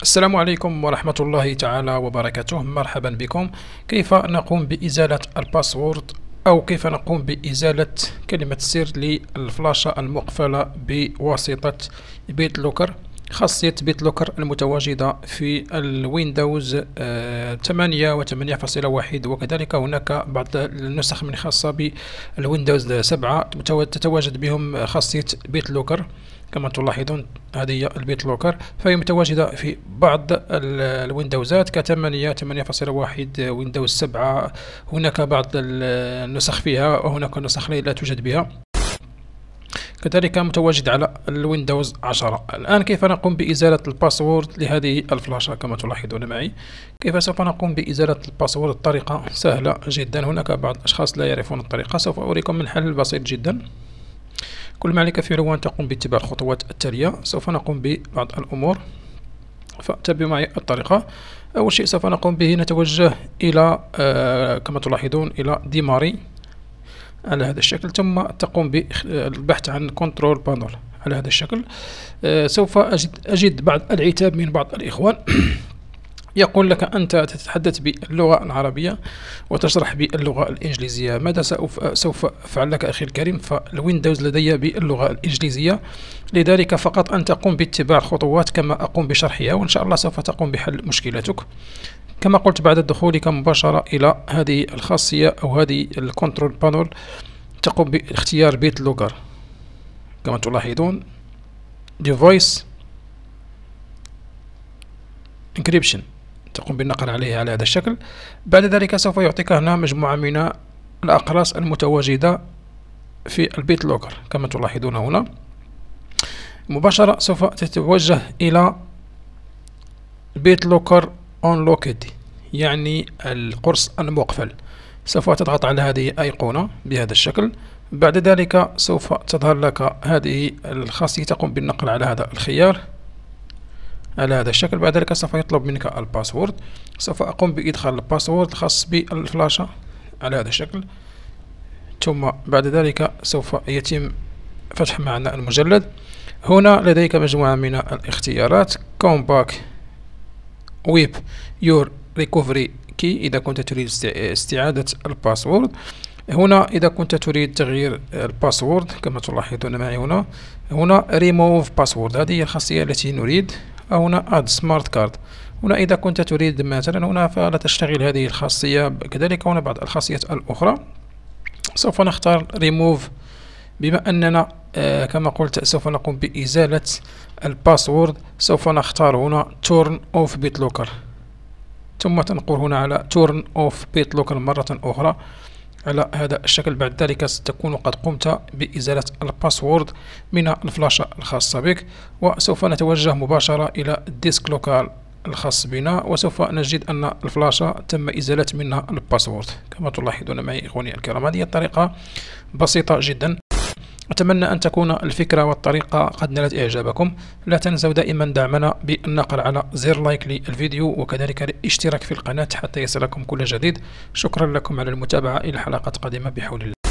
السلام عليكم ورحمة الله تعالى وبركاته. مرحبا بكم. كيف نقوم بإزالة الباسورد أو كيف نقوم بإزالة كلمة السر للفلاشة المقفلة بواسطة بيت لوكر. خاصية بيت لوكر المتواجدة في الويندوز 8 و 8.1، وكذلك هناك بعض النسخ من خاصة بالويندوز 7 تتواجد بهم خاصية بيت لوكر. كما تلاحظون هذه هي البيت لوكر، فهي متواجدة في بعض الويندوزات ك 8.1 ويندوز 7. هناك بعض النسخ فيها وهناك نسخ لا توجد بها، كذلك متواجد على الويندوز 10. الآن كيف نقوم بإزالة الباسورد لهذه الفلاشة؟ كما تلاحظون معي كيف سوف نقوم بإزالة الباسورد. الطريقة سهلة جدا، هناك بعض الأشخاص لا يعرفون الطريقة، سوف أريكم من حل بسيط جدا. كل ما عليك فعله هو أن تقوم باتباع الخطوات التالية. سوف نقوم ببعض الأمور، فاتبعوا معي الطريقة. أول شيء سوف نقوم به نتوجه إلى كما تلاحظون إلى ديماري على هذا الشكل، ثم تقوم بالبحث عن كنترول بانل على هذا الشكل. سوف أجد بعض العتاب من بعض الإخوان يقول لك أنت تتحدث باللغة العربية وتشرح باللغة الإنجليزية. ماذا سوف أفعل لك أخي الكريم؟ فالويندوز لدي باللغة الإنجليزية، لذلك فقط أن تقوم باتباع الخطوات كما أقوم بشرحها، وإن شاء الله سوف تقوم بحل مشكلتك. كما قلت، بعد دخولك مباشرة إلى هذه الخاصية أو هذه الكنترول بانل تقوم باختيار بيت لوكر. كما تلاحظون device encryption، تقوم بالنقر عليه على هذا الشكل. بعد ذلك سوف يعطيك هنا مجموعة من الأقراص المتواجدة في البيت لوكر. كما تلاحظون هنا مباشرة سوف تتوجه إلى بيت لوكر unlocked، يعني القرص المقفل. سوف تضغط على هذه الأيقونة بهذا الشكل. بعد ذلك سوف تظهر لك هذه الخاصية، تقوم بالنقر على هذا الخيار على هذا الشكل. بعد ذلك سوف يطلب منك الباسورد. سوف أقوم بإدخال الباسورد الخاص بالفلاشة على هذا الشكل، ثم بعد ذلك سوف يتم فتح معنا المجلد. هنا لديك مجموعة من الاختيارات: come back with your recovery key إذا كنت تريد استعادة الباسورد. هنا إذا كنت تريد تغيير الباسورد كما تلاحظون معي هنا remove password، هذه هي الخاصية التي نريد. هنا add smart card، هنا إذا كنت تريد مثلا هنا فلا تشتغل هذه الخاصية. كذلك هنا بعض الخاصيات الأخرى. سوف نختار remove بما أننا كما قلت سوف نقوم بإزالة الباسورد. سوف نختار هنا turn off BitLocker، ثم تنقر هنا على turn off BitLocker مرة أخرى على هذا الشكل. بعد ذلك ستكون قد قمت بإزالة الباسورد من الفلاشة الخاصة بك، وسوف نتوجه مباشرة إلى الديسك لوكال الخاص بنا، وسوف نجد أن الفلاشة تم إزالة منها الباسورد. كما تلاحظون معي إخواني الكرام، هذه الطريقة بسيطة جدا. أتمنى أن تكون الفكرة والطريقة قد نالت إعجابكم. لا تنسوا دائما دعمنا بالنقر على زر لايك للفيديو، وكذلك الاشتراك في القناة حتى يصلكم كل جديد. شكرا لكم على المتابعة، إلى حلقات قادمة بحول الله.